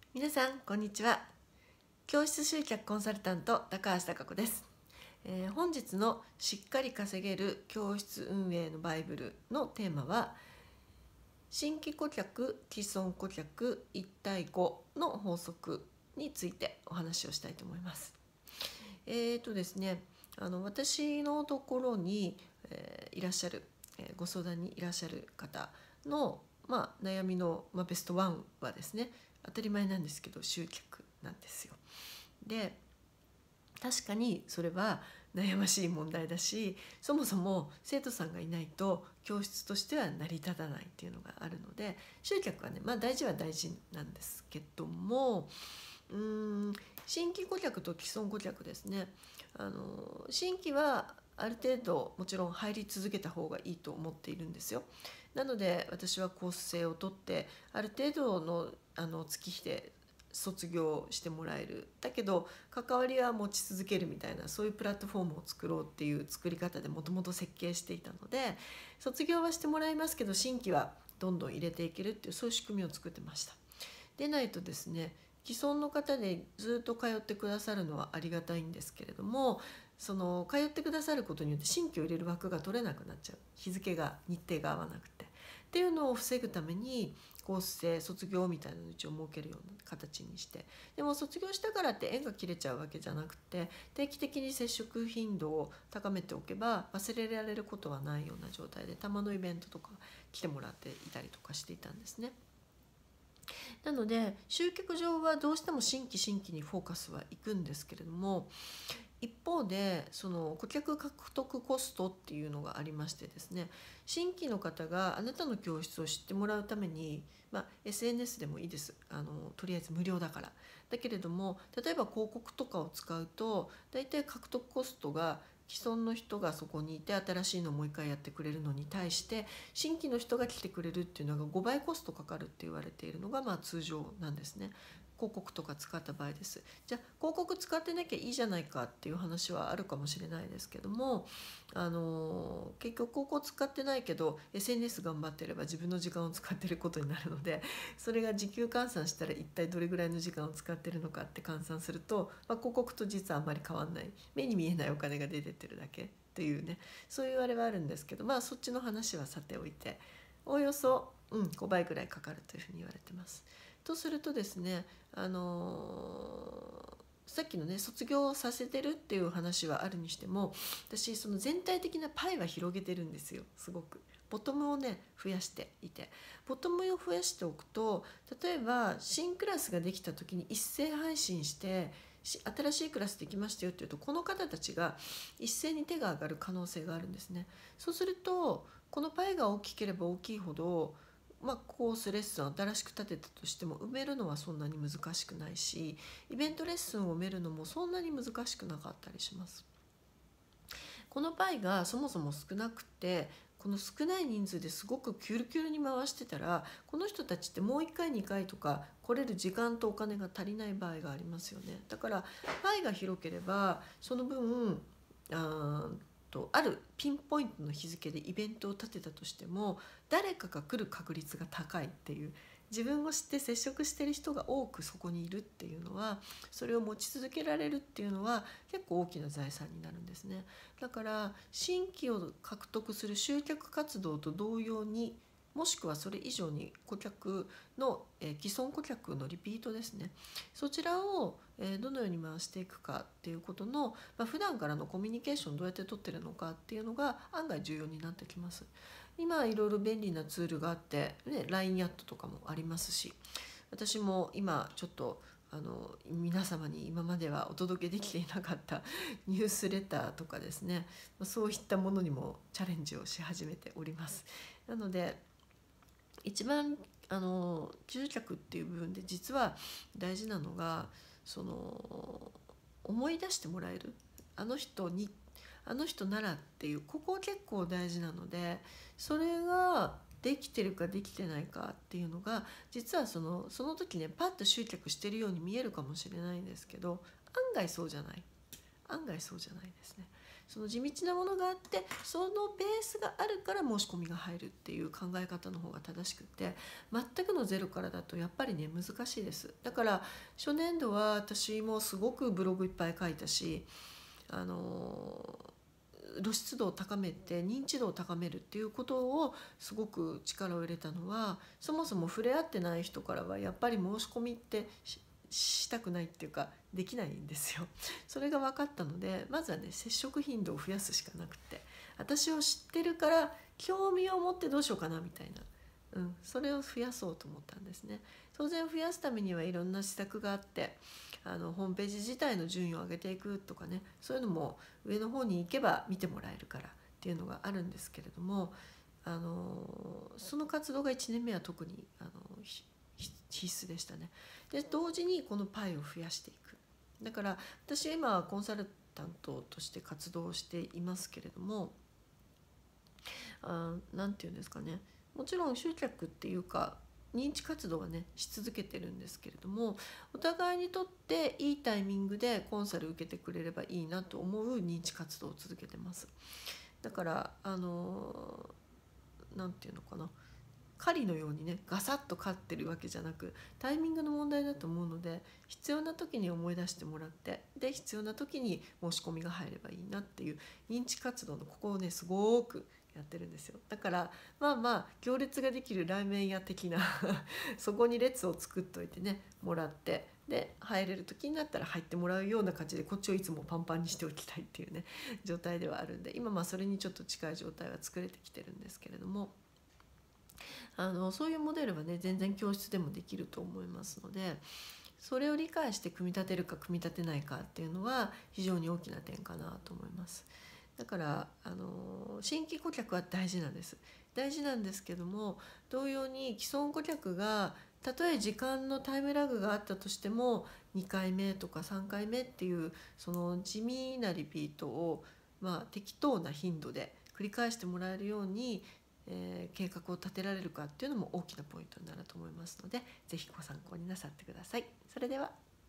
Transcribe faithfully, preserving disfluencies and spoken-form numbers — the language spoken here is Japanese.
皆さんこんにちは。教室集客コンサルタント高橋貴子です。えー、本日のしっかり稼げる教室運営のバイブルのテーマは新規顧客、既存顧客いち対ごの法則についてお話をしたいと思います。えーとですね、あの私のところに、えー、いらっしゃる、えー、ご相談にいらっしゃる方の、まあ、悩みの、まあ、ベストワンはですね、当たり前なんですけど集客なんですよ。で確かにそれは悩ましい問題だし、そもそも生徒さんがいないと教室としては成り立たないっていうのがあるので、集客はね、まあ大事は大事なんですけども、うーん新規顧客と既存顧客ですね。あの新規はある程度もちろん入り続けた方がいいと思っているんですよ。なので私はコース制を取ってある程度のあの月日で卒業してもらえる、だけど関わりは持ち続けるみたいな、そういうプラットフォームを作ろうっていう作り方でもともと設計していたので、卒業はしてもらいますけど新規はどんどん入れていけるっていう、そういう仕組みを作ってました。でないとですね、既存の方でずっと通ってくださるのはありがたいんですけれども、その通ってくださることによって新規を入れる枠が取れなくなっちゃう、日付が日程が合わなくてっていうのを防ぐためにコース制卒業みたいなのを一応設けるような形にして、でも卒業したからって縁が切れちゃうわけじゃなくて、定期的に接触頻度を高めておけば忘れられることはないような状態で、たまのイベントとか来てもらっていたりとかしていたんですね。なので集客上はどうしても新規新規にフォーカスはいくんですけれども、一方でその顧客獲得コストっていうのがありましてですね、新規の方があなたの教室を知ってもらうために、まあ、エスエヌエス でもいいです、あのとりあえず無料だから。だけれども例えば広告とかを使うとだいたい獲得コストが既存の人がそこにいて新しいのをもう一回やってくれるのに対して新規の人が来てくれるっていうのがごばいコストかかるって言われているのがまあ通常なんですね。広告とか使った場合です。じゃあ広告使ってなきゃいいじゃないかっていう話はあるかもしれないですけども、あの結局広告使ってないけど エスエヌエス 頑張ってれば自分の時間を使ってることになるので、それが時給換算したら一体どれぐらいの時間を使ってるのかって換算すると、まあ、広告と実はあんまり変わんない、目に見えないお金が出てってるだけっていうね、そういうあれはあるんですけど、まあそっちの話はさておいて、おおよそ、うん、ごばいぐらいかかるというふうに言われてます。とするとですね、あのー、さっきのね卒業させてるっていう話はあるにしても、私その全体的なパイは広げてるんですよ。すごくボトムをね増やしていて、ボトムを増やしておくと、例えば新クラスができた時に一斉配信して新しいクラスできましたよっていうと、この方たちが一斉に手が上がる可能性があるんですね。そうするとこのパイが大きければ大きいほど、まあ、コースレッスン新しく立てたとしても埋めるのはそんなに難しくないし、イベントレッスンを埋めるのもそんなに難しくなかったりします。このパイがそもそも少なくて、この少ない人数ですごくキュルキュルに回してたら、この人たちってもういっかいにかいとか来れる時間とお金が足りない場合がありますよね。だからパイが広ければその分あとあるピンポイントの日付でイベントを立てたとしても誰かが来る確率が高いっていう、自分を知って接触してる人が多くそこにいるっていうのは、それを持ち続けられるっていうのは結構大きな財産になるんですね。だから新規を獲得する集客活動と同様に、もしくはそれ以上に顧客の、えー、既存顧客のリピートですね、そちらを、えー、どのように回していくかっていうことの、まあ、普段からのコミュニケーションどうやって取ってるのかっていうのが案外重要になってきます。今いろいろ便利なツールがあって、ね、ライン アットとかもありますし、私も今ちょっとあの皆様に今まではお届けできていなかったニュースレターとかですね、そういったものにもチャレンジをし始めております。なので一番あの集客っていう部分で実は大事なのが、その思い出してもらえる、あの人にあの人ならっていう、ここ結構大事なので、それができてるかできてないかっていうのが、実はそのその時ねパッと集客してるように見えるかもしれないんですけど、案外そうじゃない案外そうじゃないですね。 その地道なものがあって、そのベースがあるから申し込みが入るっていう考え方の方が正しくて、全くのゼロからだとやっぱりね難しいです。だから初年度は私もすごくブログいっぱい書いたし、あの露出度を高めて認知度を高めるっていうことをすごく力を入れたのは、そもそも触れ合ってない人からはやっぱり申し込みってししたくないっていうかできないんですよ。それが分かったので、まずはね接触頻度を増やすしかなくて、私を知ってるから興味を持ってどうしようかなみたいな、うん、それを増やそうと思ったんですね。当然増やすためにはいろんな施策があって、あのホームページ自体の順位を上げていくとかね、そういうのも上の方に行けば見てもらえるからっていうのがあるんですけれども、あのその活動がいちねんめは特にあの必須でしたね。で同時にこのパイを増やしていく。だから私は今コンサルタントとして活動していますけれども、あなんていうんですかね、もちろん集客っていうか認知活動はねし続けてるんですけれども、お互いにとっていいタイミングでコンサル受けてくれればいいなと思う認知活動を続けてます。だからあのなんていうのかな、狩りのようにねガサッと飼ってるわけじゃなく、タイミングの問題だと思うので、必要な時に思い出してもらって、で必要な時に申し込みが入ればいいなっていう認知活動のここをねすごくやってるんですよ。だからまあまあ行列ができるラーメン屋的なそこに列を作っといてねもらって、で入れる時になったら入ってもらうような感じで、こっちをいつもパンパンにしておきたいっていうね状態ではあるんで、今まあそれにちょっと近い状態は作れてきてるんですけれども、あのそういうモデルはね全然教室でもできると思いますので、それを理解して組み立てるか組み立てないかっていうのは非常に大きな点かなと思います。だからあの新規顧客は大事なんです大事なんですけども、同様に既存顧客がたとえ時間のタイムラグがあったとしてもにかいめとかさんかいめっていうその地味なリピートを、まあ、適当な頻度で繰り返してもらえるように、えー、計画を立てられるかっていうのも大きなポイントになると思いますので、ぜひご参考になさってください。それでは。